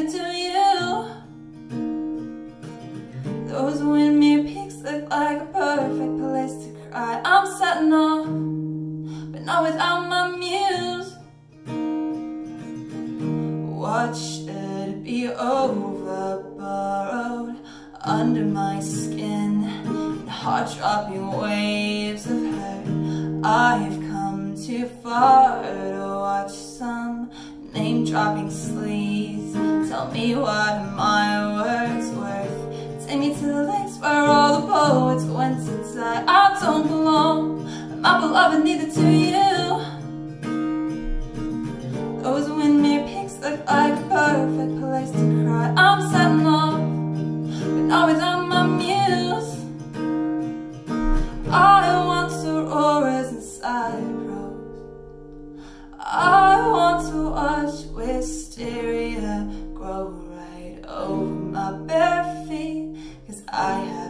neither do you. Those windmere peaks look like a perfect place to cry. I'm setting off, but not without my muse. Watched it be over, burrowed under my skin in heart-dropping waves of hurt. I've come too far to watch some name-dropping sleaze tell me what my words worth. Take me to the lakes where all the poets went to die. I don't belong, my beloved, neither do you. Those windmere peaks look like a perfect place to cry. I'm setting off, but not without my muse. I want auroras inside prose. I want to watch wisteria grow right over my bare feet, 'cause I have